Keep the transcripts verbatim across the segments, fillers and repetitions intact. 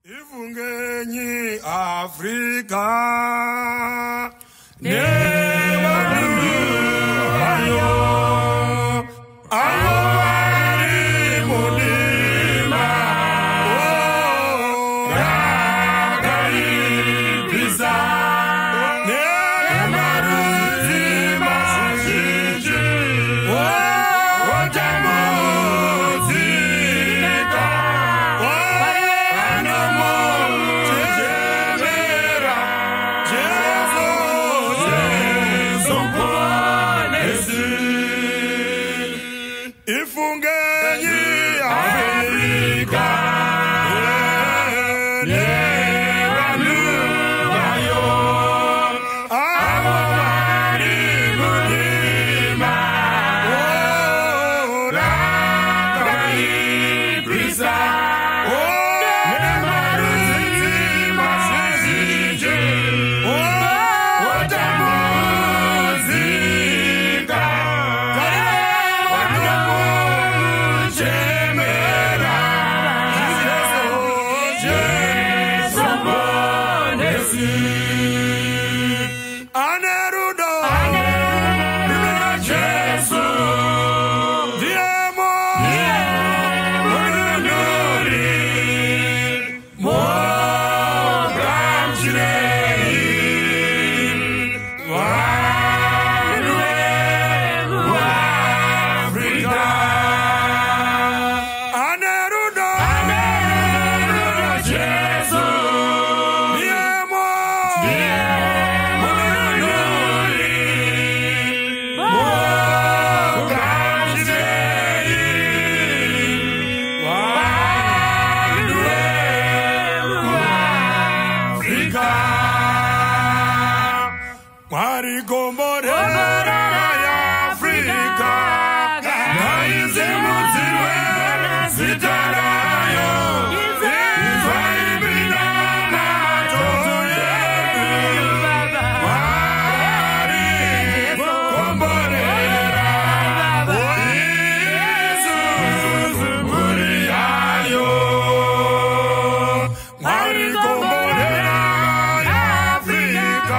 Ifungei Africa ne walu ayo awari mulima oh ragai pisa ne maruzi masiji oh ojamozi neka Ifungei Africa ne walu ayo awari mulima oh ragai pisa oh ne maruzi masiji oh ojamozi Anerudo, Anerudo, Jesus, Diemo, Diemo, Nuri, Mo, Bramchirei, Walue, Africa, Anerudo, Anerudo, Jesus, Diemo, Diemo. Mari gomorera ya Africa, naize muzirwe zitarayo, izwaibina matoto yedu. Mari gomorera, oizu muriayo. Mari gomorera ya Africa.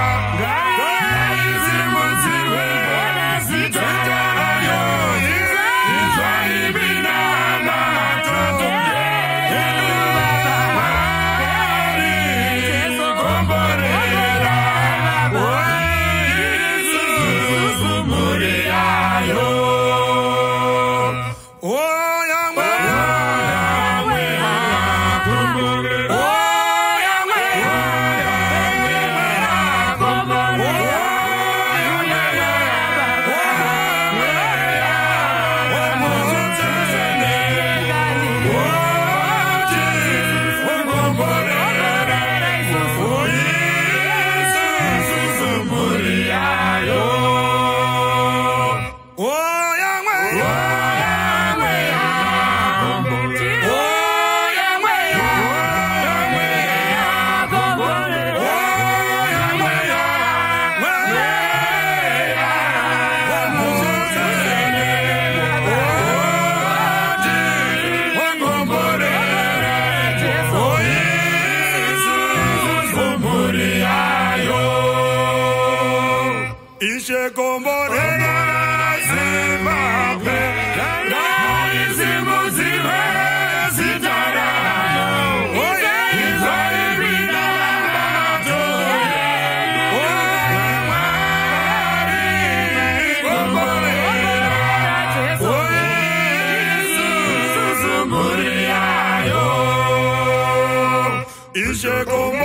Ishe komborena zimape, naize muzirwe zitarayo, izwaibina matoto yedu. Mari komborena, oizu muriayo. Ishe komborena